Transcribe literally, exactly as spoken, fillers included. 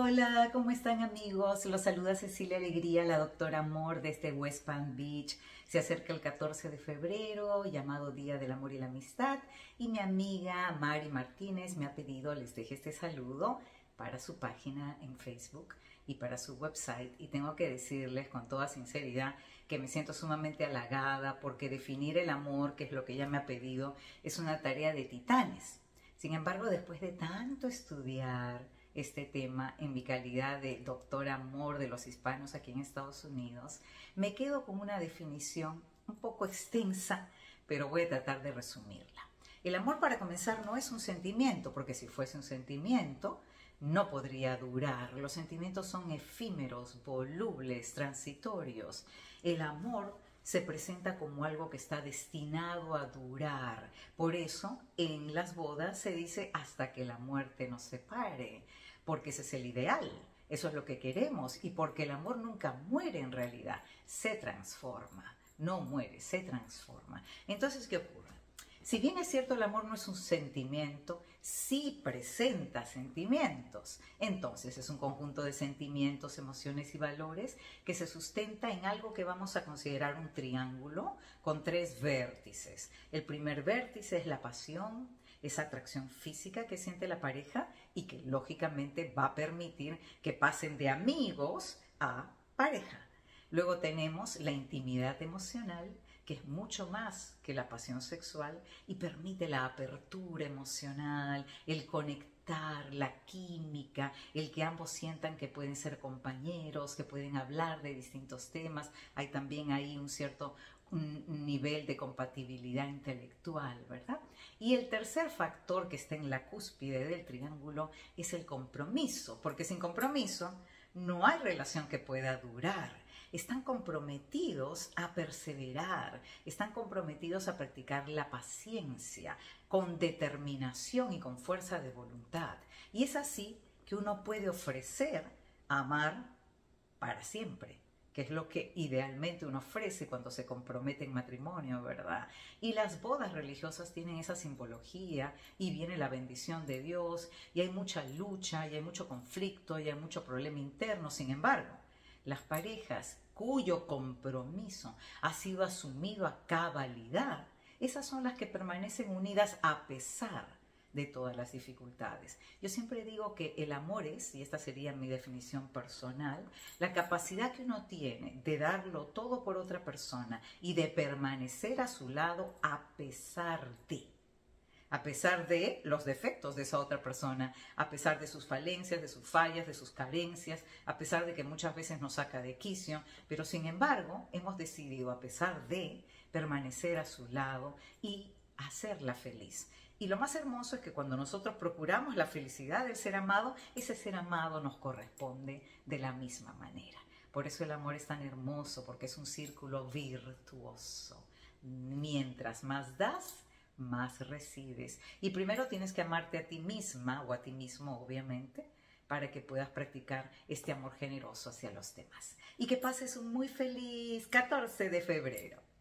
Hola, ¿cómo están amigos? Los saluda Cecilia Alegría, la doctora Amor desde West Palm Beach. Se acerca el catorce de febrero, llamado Día del Amor y la Amistad, y mi amiga Mari Martínez me ha pedido les deje este saludo para su página en Facebook y para su website. Y tengo que decirles con toda sinceridad que me siento sumamente halagada porque definir el amor, que es lo que ella me ha pedido, es una tarea de titanes. Sin embargo, después de tanto estudiar este tema en mi calidad de doctora amor de los hispanos aquí en Estados Unidos, me quedo con una definición un poco extensa, pero voy a tratar de resumirla. El amor, para comenzar, no es un sentimiento, porque si fuese un sentimiento, no podría durar. Los sentimientos son efímeros, volubles, transitorios. El amor se presenta como algo que está destinado a durar. Por eso, en las bodas se dice hasta que la muerte nos separe, porque ese es el ideal, eso es lo que queremos, y porque el amor nunca muere en realidad, se transforma, no muere, se transforma. Entonces, ¿qué ocurre? Si bien es cierto, el amor no es un sentimiento, sí presenta sentimientos. Entonces es un conjunto de sentimientos, emociones y valores que se sustenta en algo que vamos a considerar un triángulo con tres vértices. El primer vértice es la pasión, esa atracción física que siente la pareja y que lógicamente va a permitir que pasen de amigos a pareja. Luego tenemos la intimidad emocional, que es mucho más que la pasión sexual y permite la apertura emocional, el conectar, la química, el que ambos sientan que pueden ser compañeros, que pueden hablar de distintos temas. Hay también ahí un cierto un nivel de compatibilidad intelectual, ¿verdad? Y el tercer factor que está en la cúspide del triángulo es el compromiso, porque sin compromiso no hay relación que pueda durar. Están comprometidos a perseverar, están comprometidos a practicar la paciencia con determinación y con fuerza de voluntad. Y es así que uno puede ofrecer amar para siempre, que es lo que idealmente uno ofrece cuando se compromete en matrimonio, ¿verdad? Y las bodas religiosas tienen esa simbología y viene la bendición de Dios y hay mucha lucha y hay mucho conflicto y hay mucho problema interno. Sin embargo, las parejas cuyo compromiso ha sido asumido a cabalidad, esas son las que permanecen unidas a pesar de todas las dificultades. Yo siempre digo que el amor es, y esta sería mi definición personal, la capacidad que uno tiene de darlo todo por otra persona y de permanecer a su lado a pesar de. A pesar de los defectos de esa otra persona, a pesar de sus falencias, de sus fallas, de sus carencias, a pesar de que muchas veces nos saca de quicio, pero sin embargo hemos decidido, a pesar de, permanecer a su lado y hacerla feliz. Y lo más hermoso es que cuando nosotros procuramos la felicidad del ser amado, ese ser amado nos corresponde de la misma manera. Por eso el amor es tan hermoso, porque es un círculo virtuoso. Mientras más das, más recibes. Y primero tienes que amarte a ti misma o a ti mismo, obviamente, para que puedas practicar este amor generoso hacia los demás. Y que pases un muy feliz catorce de febrero.